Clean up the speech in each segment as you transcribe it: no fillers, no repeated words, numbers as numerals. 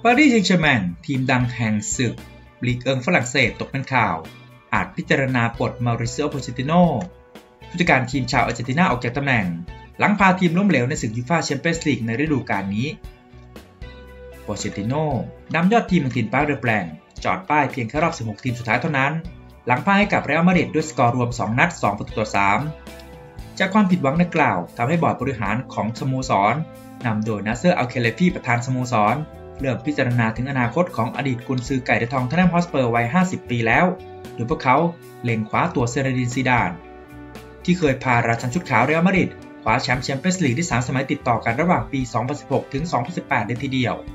ปารีสแซงต์แชร์แมงทีมดังแห่งศึกลีกฝรั่งเศสตกเป็นข่าวอาจพิจารณาปลดมาริซิโอ โพเชตติโน่ผู้จัดการทีมชาวอาร์เจนตินาออกจากตำแหน่งหลังพาทีมล้มเหลวในศึกยูฟ่าแชมเปี้ยนส์ลีกในฤดูกาลนี้โพเชตติโน่นำยอดทีมของทีมปาร์เดอแปลงจอดป้ายเพียงแค่รอบ16ทีมสุดท้ายเท่านั้นหลังพ่ายให้กับเรอัลมาดริดด้วยสกอร์รวม2นัด2-3จากความผิดหวังดังกล่าวทำให้บอร์ดบริหารของสโมสรนำโดยนาเซอร์ อัลเคเลฟีประธานสโมสรเริ่มพิจารณาถึงอนาคตของอดีตกุนซือไก่ในทองท็อตแนมฮอตสเปอร์วัย50 ปีแล้วโดยพวกเขาเล็งคว้าตัวเซเรดินซีดานที่เคยพาราชันชุดขาวเรอัลมาดริดคว้าแชมป์แชมเปี้ยนส์ลีกได้3 สมัยติดต่อกันระหว่างปี 2016 ถึง 2018 ได้ทีเดียว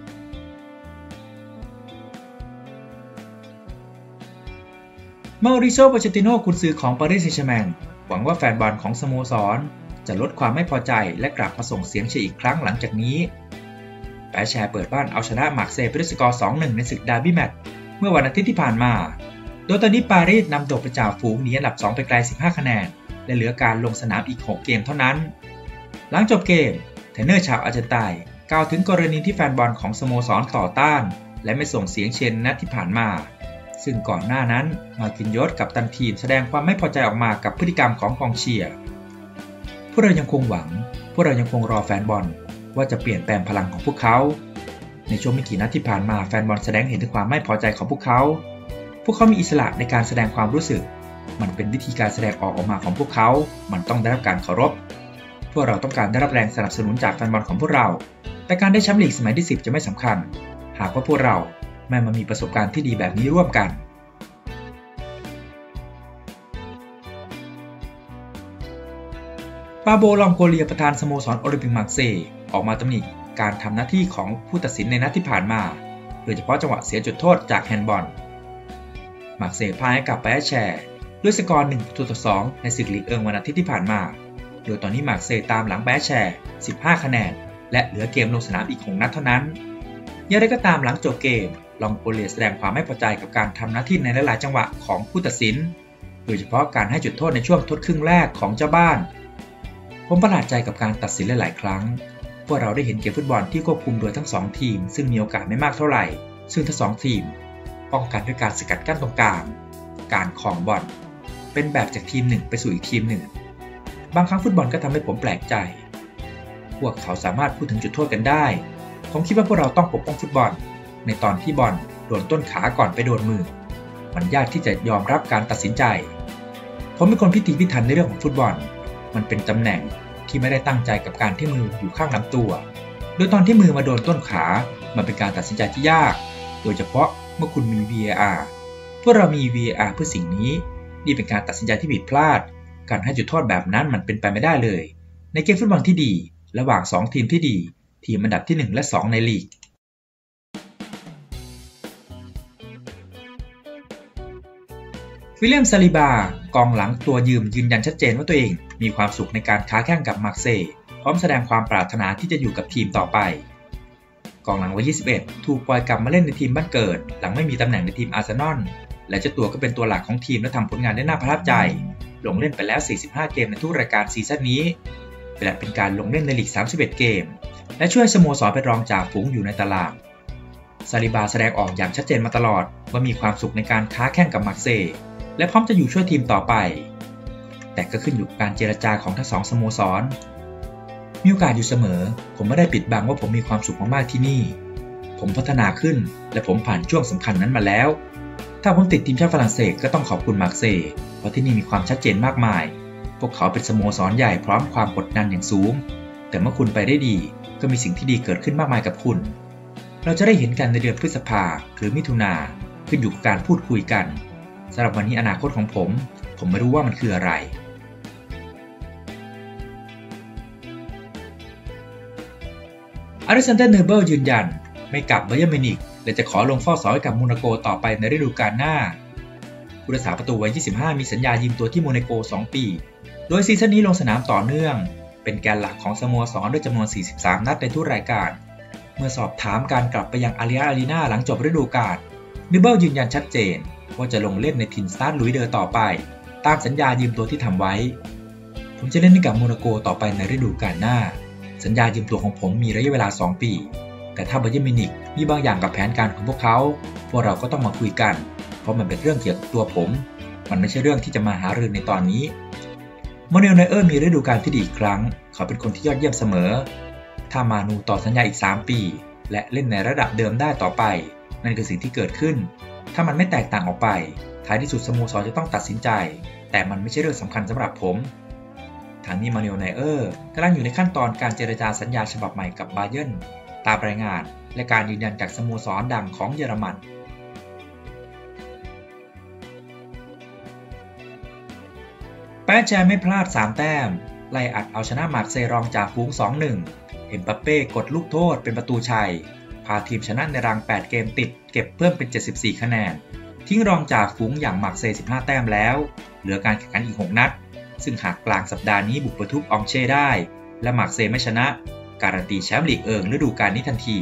มาริโซ โปเชตติโน่กุนซือของปารีสแซงต์แชร์แมงหวังว่าแฟนบอลของสโมสรจะลดความไม่พอใจและกลับมาส่งเสียงเชียร์อีกครั้งหลังจากนี้แปะแชร์เปิดบ้านเอาชนะมาร์เซย์ไปด้วยสกอร์ 2-1 ในศึกดาร์บี้แมตช์เมื่อวันอาทิตย์ที่ผ่านมาโดยตอนนี้ปารีสนำโด่งเป็นจ่าฝูงหนีอันดับ 2 ไปไกล 15 คะแนนและเหลือการลงสนามอีก 6 เกมเท่านั้นหลังจบเกมเทรนเนอร์ชาวอาร์เจนตินากล่าวถึงกรณีที่แฟนบอลของสโมสรต่อต้านและไม่ส่งเสียงเชียร์นัดที่ผ่านมาซึ่งก่อนหน้านั้นมาร์กินโยสกัปตันทีมแสดงความไม่พอใจออกมากับพฤติกรรมของกองเชียร์พวกเรายังคงหวังพวกเรายังคงรอแฟนบอลว่าจะเปลี่ยนแปลงพลังของพวกเขาในช่วงไม่กี่นัดที่ผ่านมาแฟนบอลแสดงเห็นถึงความไม่พอใจของพวกเขามีอิสระในการแสดงความรู้สึกมันเป็นวิธีการแสดงออกมาของพวกเขามันต้องได้รับการเคารพพวกเราต้องการได้รับแรงสนับสนุนจากแฟนบอลของพวกเราแต่การได้แชมป์ลีกสมัยที่10จะไม่สำคัญหากว่าพวกเราไม่มามีประสบการณ์ที่ดีแบบนี้ร่วมกันปาโบ ลองโกเลียประธานสโมสรโอลิมปิกมาร์เซย์ออกมาตำหนิการทำหน้าที่ของผู้ตัดสินในนัดที่ผ่านมาโดยเฉพาะจังหวะเสียจุดโทษจากแฮนด์บอลมาร์เซย์พ่ายให้กับแปะแชร์ด้วยสกอร์ 1-2 ในศึกลีกวันอาทิตย์ที่ผ่านมาโดยตอนนี้มาร์เซย์ตามหลังแปะแชร์15 คะแนนและเหลือเกมลงสนามอีก6 นัดเท่านั้นอย่างไรก็ตามหลังจบเกมลองโกเลียแสดงความไม่พอใจกับการทำหน้าที่ในหลายๆจังหวะของผู้ตัดสินโดยเฉพาะการให้จุดโทษในช่วงทดครึ่งแรกของเจ้าบ้านผมประหลาดใจกับการตัดสินหลายๆครั้งพวกเราได้เห็นเกมฟุตบอลที่ควบคุมโดยทั้ง2 ทีมซึ่งมีโอกาสไม่มากเท่าไหร่ซึ่งทั้ง2 ทีมป้องกันด้วยการสกัดกั้นตรงกลางการครองบอลเป็นแบบจากทีมหนึ่งไปสู่อีกทีมหนึ่งบางครั้งฟุตบอลก็ทำให้ผมแปลกใจพวกเขาสามารถพูดถึงจุดโทษกันได้ผมคิดว่าพวกเราต้องปกป้องฟุตบอลในตอนที่บอลโดนต้นขาก่อนไปโดนมือมันยากที่จะยอมรับการตัดสินใจผมเป็นคนพิถีพิถันในเรื่องของฟุตบอลมันเป็นตำแหน่งที่ไม่ได้ตั้งใจกับการที่มืออยู่ข้างลำตัวโดยตอนที่มือมาโดนต้นขามันเป็นการตัดสินใจที่ยากโดยเฉพาะเมื่อคุณมี VAR พวกเรามี VAR เพื่อสิ่งนี้นี่เป็นการตัดสินใจที่ผิดพลาดการให้จุดโทษแบบนั้นมันเป็นไปไม่ได้เลยในเกมฟุตบอลที่ดีระหว่าง2 ทีมที่ดีทีมอันดับที่1และ2ในลีกวิลเลียม ซาลิบากองหลังตัวยืมยืนยันชัดเจนว่าตัวเองมีความสุขในการค้าแข่งกับมาร์เซย์พร้อมแสดงความปรารถนาที่จะอยู่กับทีมต่อไปกองหลังวัย21ถูกปล่อยกลับมาเล่นในทีมบ้านเกิดหลังไม่มีตำแหน่งในทีมอาร์เซนอลและเจ้าตัวก็เป็นตัวหลักของทีมและทำผลงานได้น่าประทับใจลงเล่นไปแล้ว45 เกมในทุกรายการซีซั่นนี้และเป็นการลงเล่นในลีก31 เกมและช่วยสโมสรเป็นรองจ่าฝูงอยู่ในตารางซาลิบาแสดงออกอย่างชัดเจนมาตลอดว่ามีความสุขในการค้าแข่งกับมาร์เซย์และพร้อมจะอยู่ช่วยทีมต่อไปแต่ก็ขึ้นอยู่กับการเจรจาของทั้ง2 สโมสรมีโอกาสอยู่เสมอผมไม่ได้ปิดบังว่าผมมีความสุขมากๆที่นี่ผมพัฒนาขึ้นและผมผ่านช่วงสำคัญนั้นมาแล้วถ้าผมติดทีมชาติฝรั่งเศสก็ต้องขอบคุณมาร์เซย์เพราะที่นี่มีความชัดเจนมากมายพวกเขาเป็นสโมสรใหญ่พร้อมความกดดันอย่างสูงแต่เมื่อคุณไปได้ดีก็มีสิ่งที่ดีเกิดขึ้นมากมายกับคุณเราจะได้เห็นกันในเดือนพฤษภาหรือมิถุนาขึ้นอยู่กับการพูดคุยกันสำหรับวันนี้อนาคตของผมไม่รู้ว่ามันคืออะไรอเล็กซานเดอร์ เนอร์เบิลยืนยันไม่กลับไบเยิร์นมิวนิกและจะขอลงเฝ้าเสาให้กับโมนาโกต่อไปในฤดูกาลหน้าผู้รักษาประตูวัย25มีสัญญายืมตัวที่โมนาโก2 ปีโดยซีซั่นนี้ลงสนามต่อเนื่องเป็นแกนหลักของสโมสรด้วยจำนวน43 นัดในทุกรายการเมื่อสอบถามการกลับไปยังอาริอารีนาหลังจบฤดูกาลเนอร์เบิลยืนยันชัดเจนว่าจะลงเล่นในทีมสตาร์ทลุยเดอร์ต่อไปตามสัญญายืมตัวที่ทำไว้ผมจะเล่นให้กับโมนาโกต่อไปในฤดูกาลหน้าสัญญายืมตัวของผมมีระยะเวลา2 ปีแต่ถ้าบาเยิร์นมิวนิกมีบางอย่างกับแผนการของพวกเราก็ต้องมาคุยกันเพราะมันเป็นเรื่องเกี่ยวกับตัวผมมันไม่ใช่เรื่องที่จะมาหารือในตอนนี้มานูเอล นอยเออร์มีฤดูกาลที่ดีอีกครั้งเขาเป็นคนที่ยอดเยี่ยมเสมอถ้ามานูต่อสัญญาอีก3 ปีและเล่นในระดับเดิมได้ต่อไปนั่นคือสิ่งที่เกิดขึ้นถ้ามันไม่แตกต่างออกไปท้ายที่สุดสโมสรจะต้องตัดสินใจแต่มันไม่ใช่เรื่องสำคัญสำหรับผมทางนี้มานูเอล นอยเออร์กำลังอยู่ในขั้นตอนการเจรจาสัญญาฉบับใหม่กับบาเยิร์นตามรายงานและการยืนยันจากสโมสรดังของเยอรมันแปะแชร์ไม่พลาด3 แต้มไล่อัดเอาชนะมาร์เซย์รองจากฝูง 2-1 เอ็มบัปเป้กดลูกโทษเป็นประตูชัยพาทีมชนะในรัง8 เกมติดเก็บเพิ่มเป็น74 คะแนนทิ้งรองจากฝูงอย่างมาร์เซย์15 แต้มแล้วเหลือการแข่งขันอีก6 นัดซึ่งหากกลางสัปดาห์นี้บุกไปทุบอองเช่ได้และมาร์เซย์ไม่ชนะการันตีแชมป์ลีกเอิงฤดูกาลนี้ทันที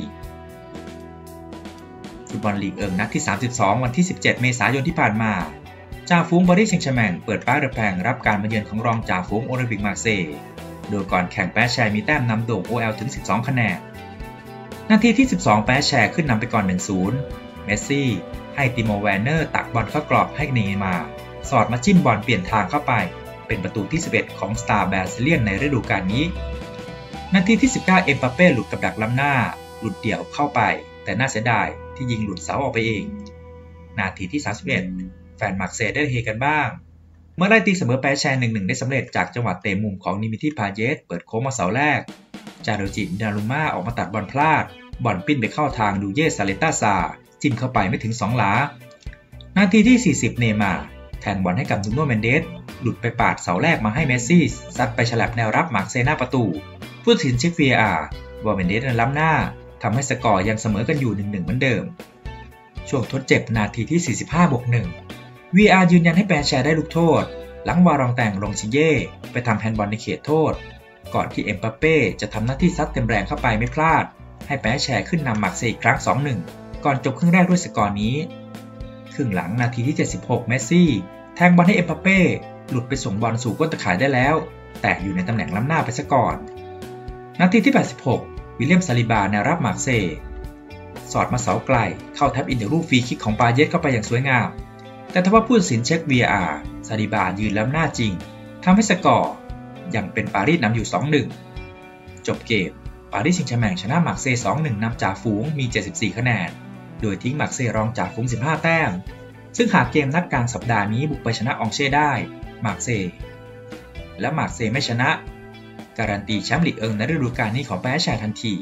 ฟุตบอลลีกเอิงนัดที่32วันที่17 เมษายนที่ผ่านมาจ่าฝูงปารีสแซงต์แชร์แมงเปิดป้ายเดอะแพงรับการมาเยือนของรองจ่าฝูงโอลิมปิกมาร์เซย์โดยก่อนแข่งแปะแชร์มีแต้มนำโด่ง OL ถึง12 คะแนนนาทีที่12แปะแชร์ขึ้นนำไปก่อน 1-0 เมสซี่ให้ติโม แวนเนอร์ตักบอลเข้ากรอบให้เนย์มาร์สอดมาจิ้มบอลเปลี่ยนทางเข้าไปเป็นประตูที่11ของสตาร์แบร์ซิเลียนในฤดูกาลนี้นาทีที่19เอ็มบัปเป้หลุดกับดักล้ำหน้าหลุดเดี่ยวเข้าไปแต่น่าเสียดายที่ยิงหลุดเสาออกไปเองนาทีที่31แฟนมาร์เซย์ได้เฮกันบ้างเมื่อไล่ตีเสมอแปะแชร์ 1-1 ได้สำเร็จจากจังหวะเตะมุมของนิมิติพาเยสเปิดโค้งมาเสาแรกจาโรจิดารุม่าออกมาตัดบอลพลาดบอลปิ้นไปเข้าทางดูเยสซาเลต้าซาจิ้มเข้าไปไม่ถึง2 หลานาทีที่40เนย์มาร์แทงบอลให้กับนูโน่ เมนเดสหลุดไปปาดเสาแรกมาให้เมสซี่ซัดไปฉลับแนวรับมาร์เซย์หน้าประตูผู้ตัดสินเช็ค VAR ว่าเมนเดสล้ำหน้าทำให้สกอร์ยังเสมอกันอยู่ 1-1 เหมือนเดิมช่วงทดเจ็บนาทีที่45+1 VAR ยืนยันให้แปะแชร์ได้ลูกโทษหลังวารองแต่งลงชิเย่ไปทำแฮนด์บอลในเขตโทษก่อนที่เอ็มบัปเป้จะทำหน้าที่ซัดเต็มแรงเข้าไปไม่พลาดให้แปะแชร์ขึ้นนำมาร์เซย์อีกครั้ง 2-1 ก่อนจบครึ่งแรกด้วยสกอร์นี้ครึ่งหลังนาทีที่76เมสซี่แทงบอลให้เอ็มบัปเป้หลุดไปส่งบอลสู่ก้นตะข่ายได้แล้วแต่อยู่ในตำแหน่งล้ำหน้าไปซะก่อนนาทีที่86วิลเลียมซาลิบาแนวรับมาร์เซย์สอดมาเสาไกลเข้าแท็บอินจากลูกฟรีคิกของปาเยสเข้าไปอย่างสวยงามแต่ทว่าผู้ตัดสินเช็ค VAR ซาลิบายืนล้ำหน้าจริงทำให้สกอร์ยังเป็นปารีสนำอยู่ 2-1 จบเกมปารีสแซงต์แชร์แมงชนะมาร์เซย์ 2-1 นำจ่าฝูงมี74 คะแนนโดยทิ้งมาร์เซย์รองจ่าฝูง15 แต้มซึ่งหากเกมนัดกลางสัปดาห์นี้บุกไปชนะอองเช่ได้มาร์เซย์และมาร์เซย์ไม่ชนะการันตีแชมป์ลีกเอิงในฤดูกาลนี้ของแปะแชร์ทันที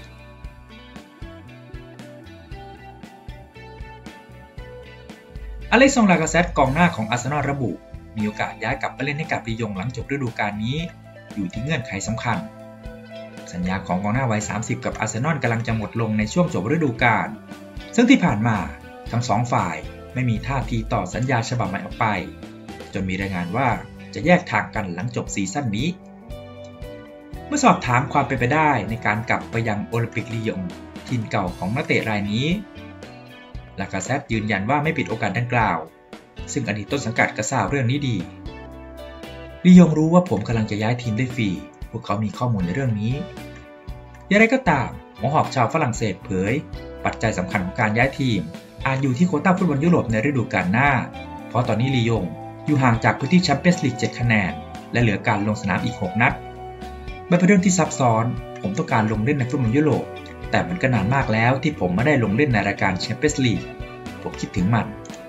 อเล็กซอง ลากาเซตกองหน้าของอาร์เซนอลระบุมีโอกาสย้ายกลับไปเล่นให้กับลียงหลังจบฤดูกาลนี้อยู่ที่เงื่อนไขสำคัญสัญญาของกองหน้าวัย30กับอาร์เซนอลกำลังจะหมดลงในช่วงจบฤดูกาลซึ่งที่ผ่านมาทั้ง2 ฝ่ายไม่มีท่าทีต่อสัญญาฉบับใหม่ออกไปจนมีรายงานว่าจะแยกทางกันหลังจบซีซั่นนี้เมื่อสอบถามความเป็นไปได้ในการกลับไปยังโอลิมปิกลียงทีมเก่าของนักเตะรายนี้ลากาเซตยืนยันว่าไม่ปิดโอกาสดังกล่าวซึ่งอดีตต้นสังกัดก็ทราบเรื่องนี้ดีลียงรู้ว่าผมกำลังจะย้ายทีมได้ฟรีพวกเขามีข้อมูลในเรื่องนี้อย่างไรก็ตามหมอหอกชาวฝรั่งเศสเผยปัจจัยสำคัญของการย้ายทีมอาจอยู่ที่โควต้าฟุตบอลยุโรปในฤดูกาลหน้าเพราะตอนนี้ลียงอยู่ห่างจากพื้นที่แชมเปี้ยนส์ลีก7 คะแนนและเหลือการลงสนามอีก6 นัดมันเป็นเรื่องที่ซับซ้อนผมต้องการลงเล่นในฟุตบอลยุโรปแต่มันก็นานมากแล้วที่ผมไม่ได้ลงเล่นในรายการแชมเปี้ยนส์ลีกผมคิดถึงมัน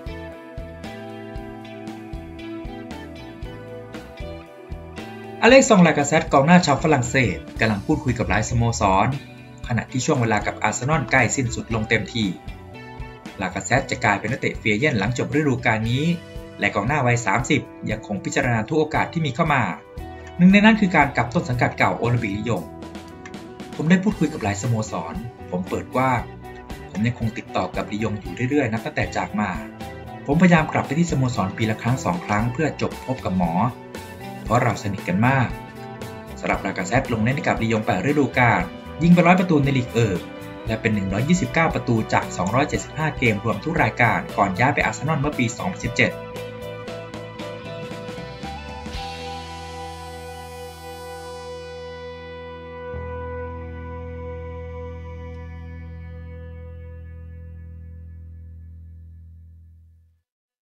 อเล็กซอง ลากาเซตกองหน้าชาวฝรั่งเศสกำลังพูดคุยกับหลายสโมสรขณะที่ช่วงเวลากับอาร์เซนอลใกล้สิ้นสุดลงเต็มทีลากาเซตจะกลายเป็นนักเตะเฟรียเย่นหลังจบฤดูกาลนี้และกองหน้าวัย30ยังคงพิจารณาทุกโอกาสที่มีเข้ามาหนึ่งในนั้นคือการกลับต้นสังกัดเก่าโอลิมปิกลียงผมได้พูดคุยกับหลายสโมสรผมเปิดกว้างผมยังคงติดต่อกับลียงอยู่เรื่อยๆนับตั้งแต่จากมาผมพยายามกลับไปที่สโมสรปีละครั้ง2 ครั้งเพื่อจบพบกับหมอเพราะเราสนิทกันมากสำหรับลากาเซตลงเล่นกับลียง8 ฤดูกาลยิงไป100 ประตูในลีกเอิงและเป็น129 ประตูจาก275 เกมรวมทุกรายการก่อนย้ายไปอาร์เซนอลเมื่อปี 2017